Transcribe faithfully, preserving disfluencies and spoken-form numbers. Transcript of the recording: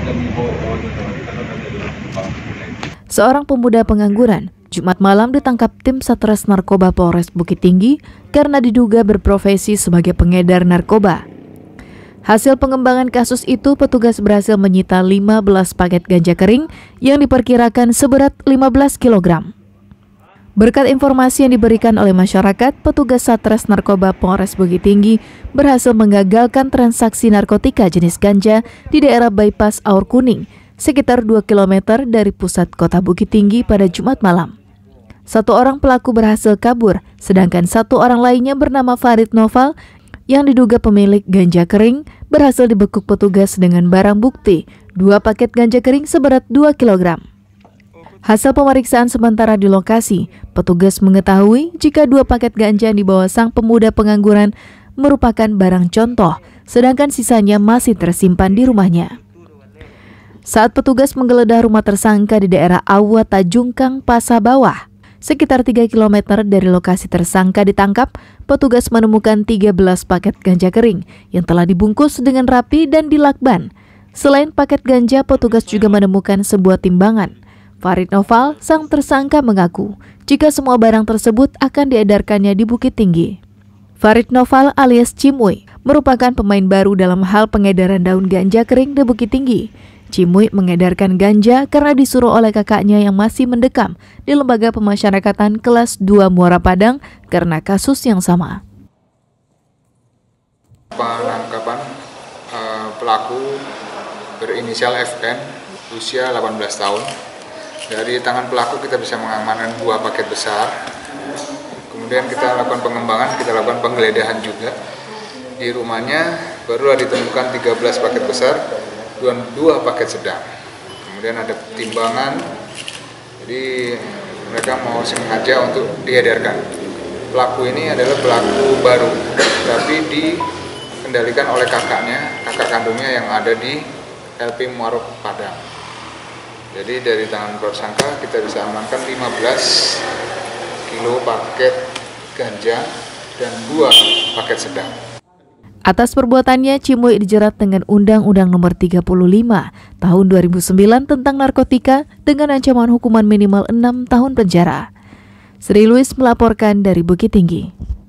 Seorang pemuda pengangguran Jumat malam ditangkap tim Satres Narkoba Polres Bukit Tinggi karena diduga berprofesi sebagai pengedar narkoba. Hasil pengembangan kasus itu, petugas berhasil menyita lima belas paket ganja kering yang diperkirakan seberat lima belas kilogram. Berkat informasi yang diberikan oleh masyarakat, petugas Satres Narkoba Polres Bukit Tinggi berhasil menggagalkan transaksi narkotika jenis ganja di daerah Bypass Aur Kuning, sekitar dua kilometer dari pusat kota Bukit Tinggi pada Jumat malam. Satu orang pelaku berhasil kabur, sedangkan satu orang lainnya bernama Farid Noval yang diduga pemilik ganja kering berhasil dibekuk petugas dengan barang bukti dua paket ganja kering seberat dua kilogram. Hasil pemeriksaan sementara di lokasi, petugas mengetahui jika dua paket ganja yang dibawa sang pemuda pengangguran merupakan barang contoh, sedangkan sisanya masih tersimpan di rumahnya. Saat petugas menggeledah rumah tersangka di daerah Awa Tajungkang, Pasar Bawah, sekitar tiga kilometer dari lokasi tersangka ditangkap, petugas menemukan tiga belas paket ganja kering yang telah dibungkus dengan rapi dan dilakban. Selain paket ganja, petugas juga menemukan sebuah timbangan. Farid Noval, sang tersangka, mengaku jika semua barang tersebut akan diedarkannya di Bukit Tinggi. Farid Noval alias Cimuy merupakan pemain baru dalam hal pengedaran daun ganja kering di Bukit Tinggi. Cimuy mengedarkan ganja karena disuruh oleh kakaknya yang masih mendekam di Lembaga Pemasyarakatan Kelas dua Muara Padang karena kasus yang sama. Penangkapan uh, pelaku berinisial F N, usia delapan belas tahun. Dari tangan pelaku kita bisa mengamankan dua paket besar. Kemudian kita lakukan pengembangan, kita lakukan penggeledahan juga. Di rumahnya baru ditemukan tiga belas paket besar, dua paket sedang. Kemudian ada timbangan, jadi mereka mau sengaja untuk diedarkan. Pelaku ini adalah pelaku baru, tapi dikendalikan oleh kakaknya, kakak kandungnya yang ada di L P Muara Padang. Jadi dari tangan tersangka kita bisa amankan lima belas kilo paket ganja dan dua paket sedang. Atas perbuatannya, Cimuy dijerat dengan Undang-Undang Nomor tiga puluh lima Tahun dua ribu sembilan tentang narkotika dengan ancaman hukuman minimal enam tahun penjara. Sri Louis melaporkan dari Bukit Tinggi.